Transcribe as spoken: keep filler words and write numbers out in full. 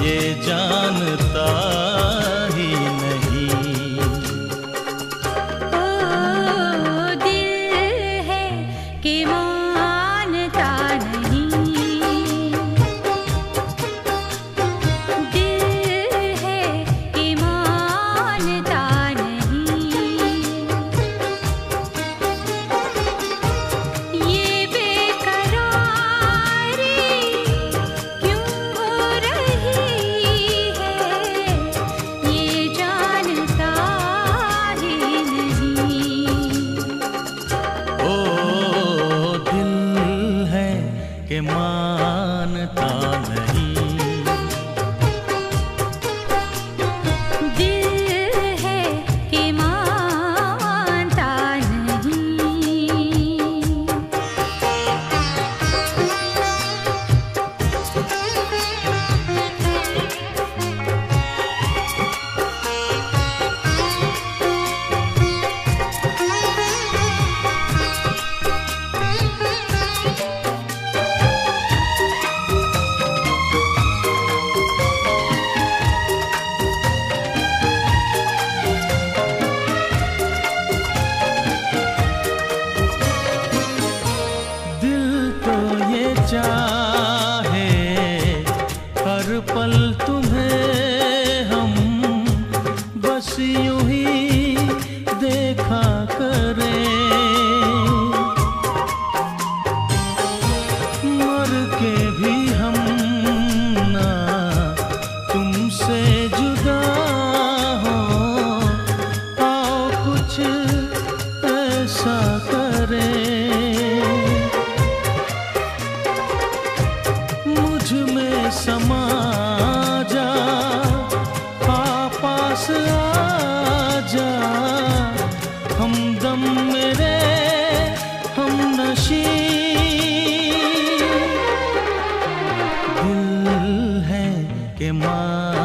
ये जानता ही नहीं। ओ दिल है कि मानता नहीं, दिल है कि मानता नहीं। ये बेकरारी क्यों हो रही है, ये जानता ही नहीं। ओ दिल है कि मानता नहीं, दिल है कि मानता नहीं। दिल तो ये चाहे हर पल तुम्हें हम बस यूं ही देखा करें, मर के भी हम ना तुमसे जुदा हो, आओ कुछ ऐसा करें। मुझ में समा जा, पास आ जा, हमदम मेरे हम नशी। दिल है कि माँ